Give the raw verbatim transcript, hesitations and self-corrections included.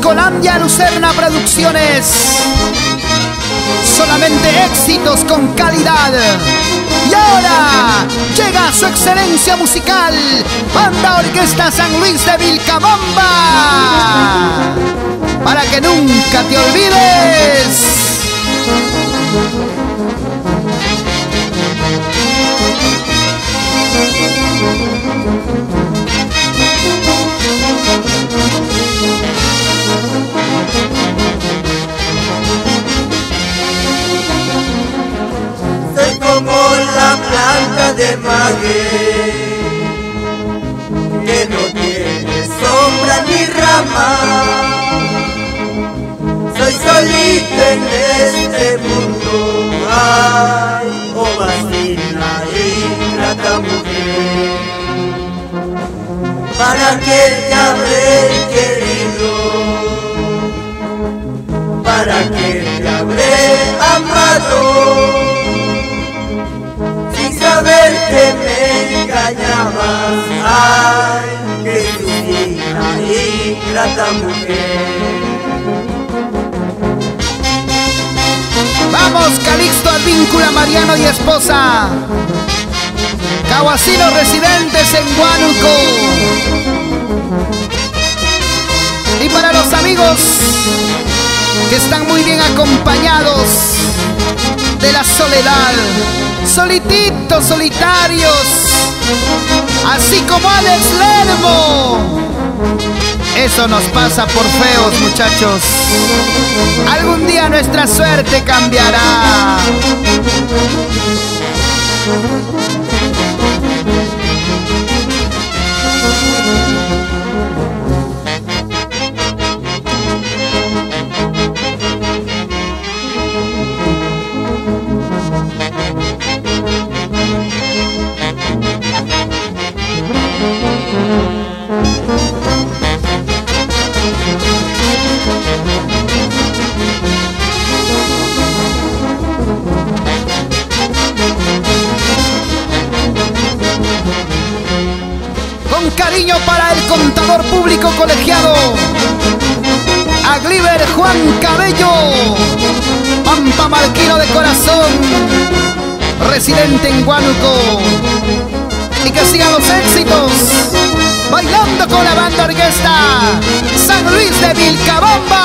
Discolandia Lucerna Producciones. Solamente éxitos con calidad. Y ahora llega su excelencia musical, Banda Orquesta San Luis de Vilcabamba, para que nunca te olvides. Soy como la planta de maguey que no tiene sombra ni rama. Soy solito en este mundo, ay, oh vacina ingrata mujer. ¿Para qué te habré querido? ¿Para qué te habré amado? Sin saber que me engañabas, ay, que sufrida ingrata mujer. Vamos, Calixto Advíncula, Mariano y esposa, Cahuasinos residentes en Huánuco. Y para los amigos que están muy bien acompañados de la soledad, solititos, solitarios, así como Alex Lermo. Eso nos pasa por feos, muchachos. Algún día nuestra suerte cambiará. Con cariño para el contador público colegiado Agliver Juan Cabello, Pampa Marquino de corazón, residente en Huánuco. Y que sigan los éxitos, bailando con la Banda Orquesta San Luis de Vilcabamba.